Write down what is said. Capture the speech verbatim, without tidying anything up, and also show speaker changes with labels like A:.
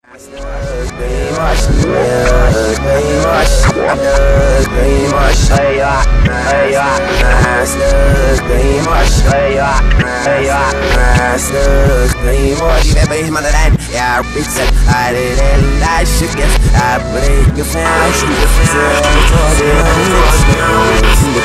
A: Ja, pizza, I did it like shit, I break your fast.